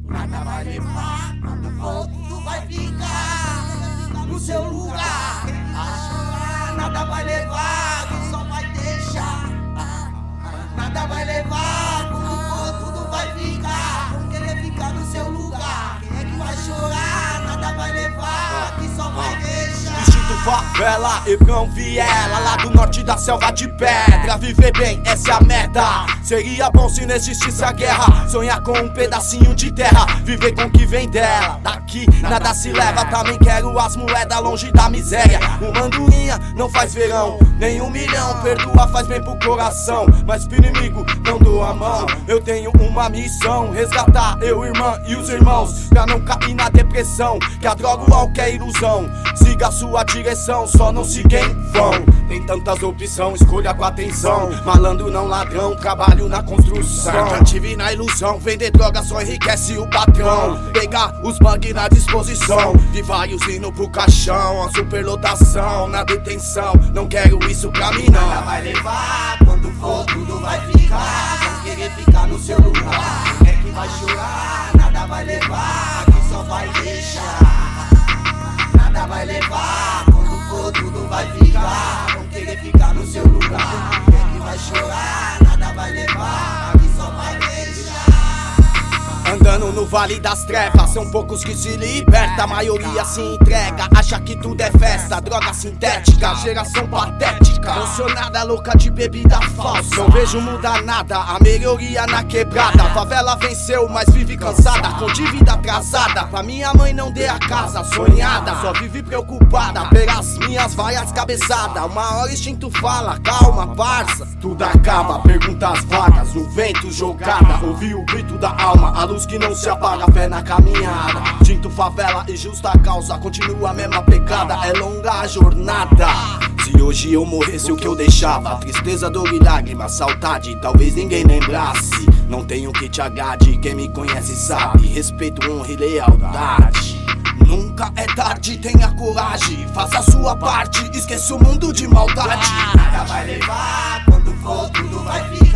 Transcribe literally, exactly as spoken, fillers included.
nada vai levar. Quando for, tudo vai ficar no seu lugar. Nada vai levar, que só vai deixar. Nada vai levar, quando for, tudo vai ficar. Vão querer ficar no seu lugar. Quem é que vai chorar? Nada vai levar, que só vai deixar. Instinto favela, Hebrão Viela, lá do norte da selva de pedra. Viver bem, essa é a meta. Seria bom se não existisse a guerra. Sonhar com um pedacinho de terra, viver com o que vem dela. Daqui nada se leva, também quero as moedas longe da miséria. Uma andorinha não faz verão, nem um milhão. Perdoar faz bem pro coração, mas pro inimigo não dou a mão. Eu tenho uma missão, resgatar eu, irmã e os irmãos, pra não cair na depressão, que a droga o álcool é ilusão. Siga a sua direção, só não siga em vão. Tem tantas opções, escolha com atenção. Malandro não ladrão, trabalho na construção. Já tive na ilusão, vender droga só enriquece o patrão. Pegar os bug na disposição, de vários indo pro caixão. A superlotação na detenção, não quero isso pra mim não. Nada vai levar, quando for tudo vai ficar. Vão querer ficar no seu lugar. Quem é que vai chorar? Nada vai levar, que só vai deixar. Nada vai levar, quando for tudo vai ficar. Vão querer ficar no seu lugar. Quem é que vai chorar? Nada vai levar, que só vai deixar. Andando no vale das trevas, são poucos que se libertam. A maioria se entrega, acha que tudo é festa. Droga sintética, geração patética. Funcionada louca de bebida falsa. Não vejo mudar nada, a melhoria na quebrada. A favela venceu, mas vive cansada, com dívida atrasada. Pra minha mãe não dê a casa sonhada, só vive preocupada pelas minhas vaias cabeçadas. Uma hora instinto fala, calma parça, tudo acaba. Perguntas vagas, no vento jogada. Ouvi o grito da alma, a luz que não se apaga, fé na caminhada. Tinto favela e justa causa, continua a mesma pegada, é longa a jornada. Se hoje eu morresse, o que eu deixava? Tristeza, dor e lágrimas, saudade, talvez ninguém lembrasse. Não tenho que te agrade, quem me conhece sabe. Respeito, honra e lealdade. Nunca é tarde, tenha coragem, faça a sua parte, esqueça o mundo de maldade. Nada vai levar, quando for tudo vai ficar.